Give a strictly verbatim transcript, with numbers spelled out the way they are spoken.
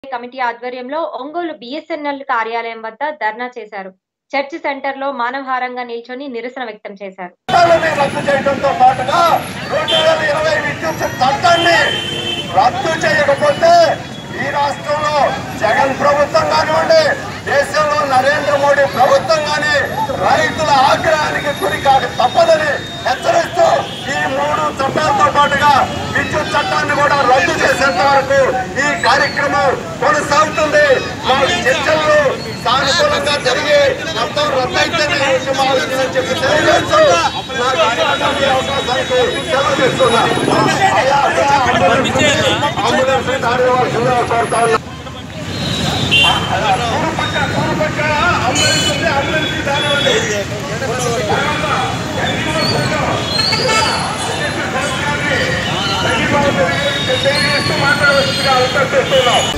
Committee ఆధ్వర్యంలో Ongole BSNL కార్యాలయం వద్ద ధర్నా చేశారు. చర్చి సెంటర్ లో మానవహారంగా నిల్చొని నిరసన వ్యక్తం చేశారు. రద్దు చేయకపోతే ఈ రాష్ట్రంలో జగన్ ప్రభుత్వం కానివ్వండి, దేశంలో నరేంద్ర మోడీ ప్రభుత్వం కానీ రైతుల ఆగ్రహానికి గురి కాక తప్పదని హెచ్చరిస్తూ ఈ మూడు చట్టాలతో పాటుగా విద్యుత్ చట్టాన్ని కూడా రద్దు చేసేంత వరకు ఈ కార్యక్రమం కొనసాగుతుంది. మా చర్చలు సానుకూలంగా జరిగి మొత్తం రద్దయితేనే చెప్పి తెలియజేస్తూ నాకు అవకాశానికి సెలవు చేస్తున్నా. అంబులెన్స్ దాడివాల్సిందిగా కోరుతా ఉన్నా. మాట్లాడవలసిందిగా అవకాశం చేస్తున్నాం.